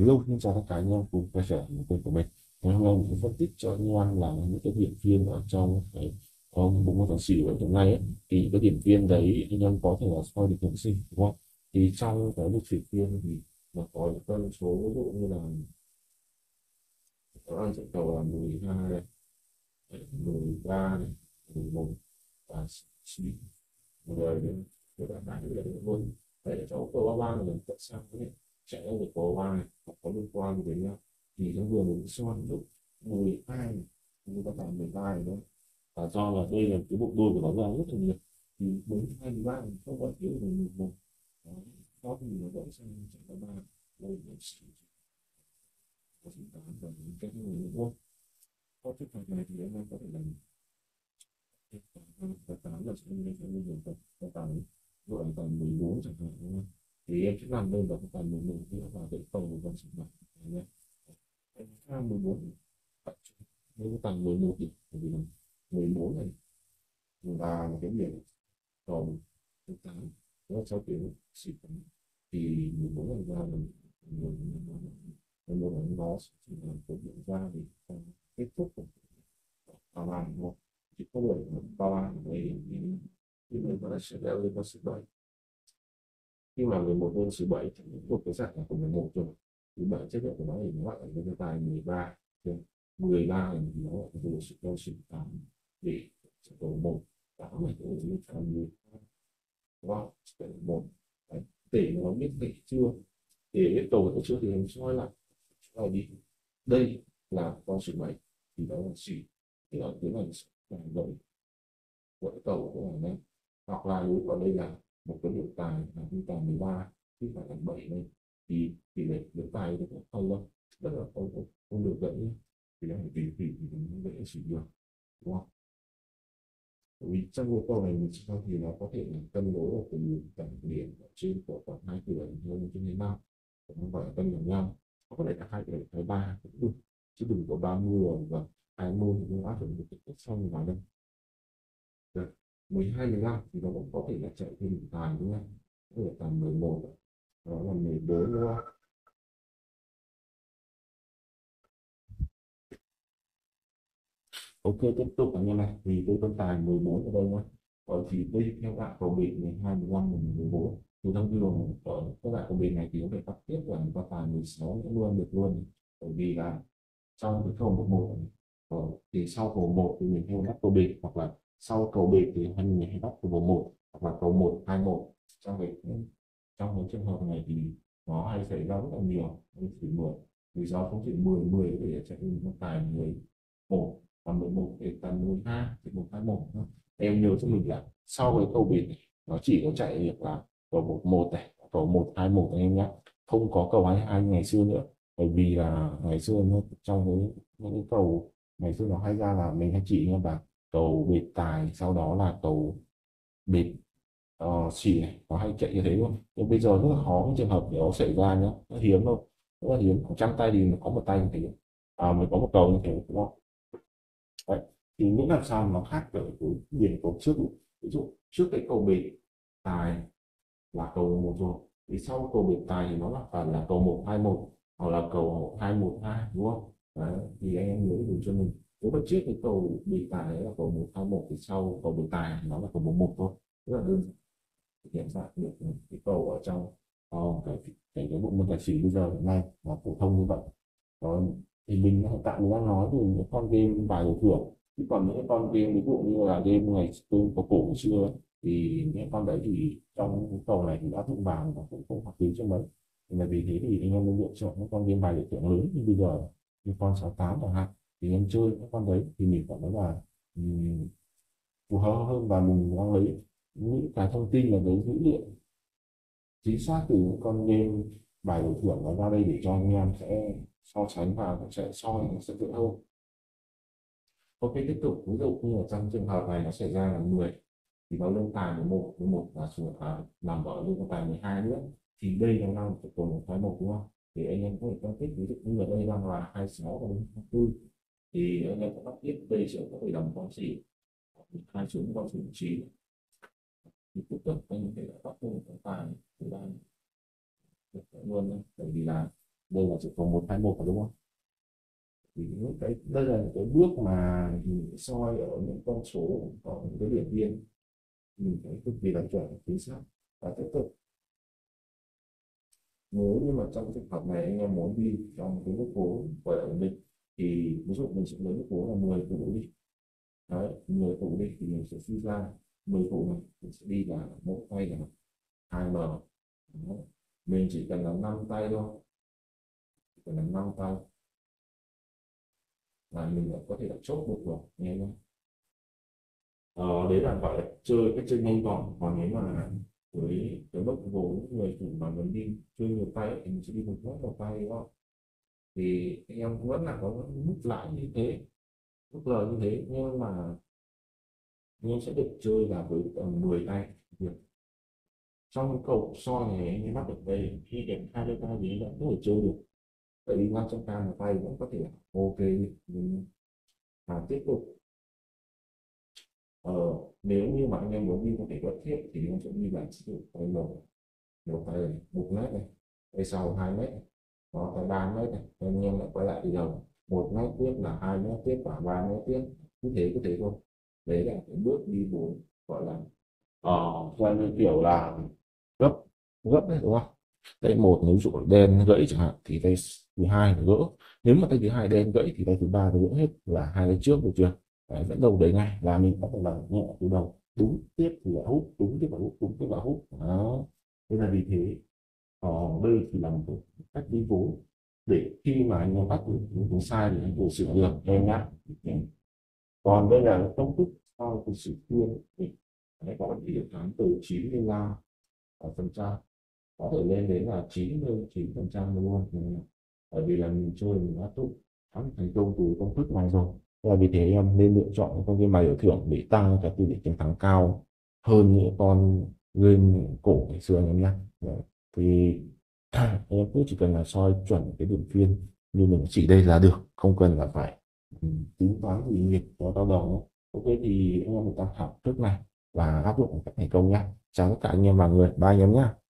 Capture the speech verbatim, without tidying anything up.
Hello, xin chào tất cả anh em cùng quay trở lại với kênh của mình. Ngày hôm nay mình sẽ phân tích cho anh em là những cái điểm phiên ở trong cái um, bộ môn toán xỉu ở hôm nay ấy. Thì cái điểm phiên đấy anh em có thể là soi được những gì đúng không? Thì trong cái lịch sử phiên thì nó có những con số ví dụ như là có đang chạy cầu là mười hai này, mười ba này, mười một và chín mười đến mười ba này là luôn. Để cho cầu ba ba là tại sao cái này chạy ra được cầu ba này nó có liên quan đến nhau thì nó vừa mình son lúc mười hai này chúng ta tạo mười ba này nữa, và do là đây là cái bộ đôi của nó ra rất là nhiều thì bốn hai mươi ba không có thiếu được mười một đó thì nó vẫn sang chạy ba ba đây là sự có chúng ta và những cái người luôn có cái phần này thì anh em có thể làm và tám là sẽ lên cái nhiều tập và tám gọi là tầm mười bốn chẳng hạn đúng không? Thì em sẽ làm đơn vào tầm mười một nữa và để cầu vào sản phẩm nhé. Em ra mười bốn nếu tầm mười một điểm bởi vì là mười bốn này là một cái điểm cầu tám nó sau tiếng xịt thì mười bốn này ra là mười một là nó chỉ là cái điểm ra thì kết thúc của tao làm một chỉ có buổi tao làm về thì mình vẫn sẽ leo lên con số bảy. Khi mà mười một lên số bảy thì thuộc cái dạng là của mười một rồi thì bản chất của nó thì nó gọi là cái tài mười ba, mười ba thì nó gọi là cái sự đo số tám để tổ một tám này cũng là thành mười wow tổ một. Để nó biết để chưa để biết tổ nó chưa thì mình soi lại soi đi đây là con số bảy thì đó là xỉ thì ở dưới này là bảy của cái cầu của này hoặc là nếu ở đây là một cái biểu tài là biểu tài mười ba chứ phải là bảy đây thì tỷ lệ biểu tài nó cũng không đâu rất là không không, không được vậy nhé. Thì nó phải tùy tùy thì mình dễ xử được đúng không? Bởi vì trong cái câu này mình sẽ thì nó có thể là cân đối ở từ tổng điểm ở trên của khoảng hai tỷ hơn trên hai năm nó gọi là cân bằng nhau, có thể là hai tỷ hai ba cũng được chứ đừng có ba mươi và hai mươi thì nó áp dụng được cái xong vào đây được mười hai mười lăm thì nó cũng có thể là chạy thêm một tài đúng không? Có thể tầm mười một đó là mười bốn đúng không? Ok tiếp tục anh em này thì tôi phân tài mười bốn ở đây nhá, còn thì đây theo dạng cầu bị mười hai mười lăm mười bốn thì thông thường ở các dạng cầu bị này thì có thể bắt tiếp là qua tài mười sáu cũng luôn được luôn, bởi vì là trong cái cầu một một ờ, thì sau cầu một thì mình hay bắt cầu biệt hoặc là sau cầu biệt thì mình hay bắt cầu một hoặc là cầu một hai một trong cái trong cái trường hợp này thì nó hay xảy ra rất là nhiều chỉ mười vì do không chỉ mười mười để chạy một tài mười một còn mười một để tầm mười hai thì một hai một em nhớ cho mình là sau cái cầu biệt nó chỉ có chạy được là cầu một một này cầu một hai một anh em nhé, không có cầu hai hai ngày xưa nữa, bởi vì là ngày xưa nó, trong cái những cái cầu ngày xưa nó hay ra là mình hay chỉ như là cầu biệt tài sau đó là cầu biệt uh, xì này nó hay chạy như thế luôn, nhưng bây giờ rất là khó cái trường hợp để nó xảy ra nhá, nó hiếm thôi, rất là hiếm, trăm tay thì có một tay như thế à, mới có một cầu như thế đúng không? Đấy. Thì những làm sao nó khác ở cái biển cầu trước, ví dụ trước cái cầu biệt tài là cầu một rồi thì sau cầu biệt tài thì nó là phải là cầu một hai một hoặc là cầu hai một hai đúng không? Đấy. Thì anh em nhớ dùng cho mình nếu mà trước cái cầu biệt tài là cầu một hai một thì sau cầu biệt tài nó là cầu một một thôi, rất là đơn giản hiện ra được cái cầu ở trong uh, cái, cái cái bộ môn tài xỉu bây giờ hiện nay là phổ thông như vậy. Đó. Thì mình hiện tại mình đang nói về những con game bài đổi thưởng, chứ còn những con game ví dụ như là game ngày xưa có cổ xưa ấy, thì những con đấy thì trong cái cầu này thì áp dụng vào nó cũng không hợp lý cho mấy, là vì thế thì anh em nên lựa chọn những con game bài đổi thưởng lớn như bây giờ như con sáu tám chẳng hạn, thì em chơi những con đấy thì mình cảm thấy là um, phù hợp hơn và mình đang lấy những cái thông tin là cái dữ liệu chính xác từ những con game bài đổi thưởng nó ra đây để cho anh em sẽ so sánh và sẽ soi nó sẽ dễ hơn. Ok tiếp tục ví dụ như ở trong trường hợp này nó xảy ra là mười thì nó lên tài mười một mười một là xuống à, nằm ở lên tài mười hai nữa thì đây nó đang của một cái một đúng không? Thì anh em có thể phân tích ví dụ như ở đây đang là hai mươi sáu và hai mươi tư thì anh em có bắt tiếp đây sẽ có thể đồng con gì hai xuống con số chín thì tiếp tục anh có thể bắt thêm cái tài thứ ba được luôn, bởi vì là đây là chỉ có một hai một đúng không? Thì những cái đây là những cái bước mà mình soi ở những con số ở những cái điểm biên, mình thấy cực kỳ là chuẩn chính xác. Và tiếp tục, nếu như mà trong trường hợp này anh em muốn đi trong cái mức vốn gọi là ổn định, thì ví dụ mình sẽ lấy mức vốn là mười củ đi. Đấy, mười củ đi thì mình sẽ suy ra mười củ này mình sẽ đi là một tay là hai m. Mình chỉ cần là năm tay thôi, chỉ cần là năm tay là mình đã có thể là chốt được rồi nghe không? Ờ, đấy là gọi là chơi cái chơi nhanh gọn. Còn nếu mà với cái mức vốn người chủ mà muốn đi chơi nhiều tay ấy, thì mình sẽ đi một mất một tay đó, thì anh em vẫn là có mức lãi như thế, mức lời như thế, nhưng mà anh em sẽ được chơi là với tầm mười tay việc. Trong cái cầu soi này anh em bắt được đây khi đến hai mươi tay thì vẫn có thể chơi được, tại vì năm trăm k một tay vẫn có thể là ok đi. Nhưng mà tiếp tục, ờ, nếu như mà anh em muốn đi có thể vẫn thiết thì anh sẽ đi là ví dụ tay một, một tay này, một mét này, tay sau hai mét này, có tay ba mét này, anh em lại quay lại từ đầu, một mét tiếp là hai mét tiếp và ba mét tiếp, cứ thế cứ thế thôi. Đấy là cái bước đi bốn gọi là ờ theo như kiểu là gấp gấp đấy đúng không? Tay một nếu dụ đen gãy chẳng hạn thì tay thứ hai là gỡ, nếu mà tay thứ hai đen gãy thì tay thứ ba là gỡ hết, là hai cái trước được chưa? Đấy, dẫn đầu đấy ngay là mình bắt đầu làm nhẹ từ đầu, đúng tiếp thì là hút, đúng tiếp là hút, đúng tiếp là hút đó. Thế là vì thế còn đây thì là một cách đi vốn để khi mà anh em bắt được những sai thì anh tự sửa được em nhé. Còn đây là công thức sau của sự khuyên thì hãy có điểm toán từ chín mươi lăm phần trăm, có thể lên đến là chín mươi chín phần trăm luôn. Bởi vì là mình chơi mình đã tụ thắng thành công từ công thức này rồi. Và vì thế em nên lựa chọn công ty bài đổi thưởng để tăng cái tỷ lệ chiến thắng cao hơn những con game cổ ngày xưa em nhé. Thì em cứ chỉ cần là soi chuẩn cái điểm phiên như mình chỉ đây là được, không cần là phải ừ, tính toán gì nghiệp cho đau đầu nữa. Ok thì anh em mình tham khảo trước này và áp dụng một cách thành công nhé. Chào tất cả anh em và người ba anh em nhé.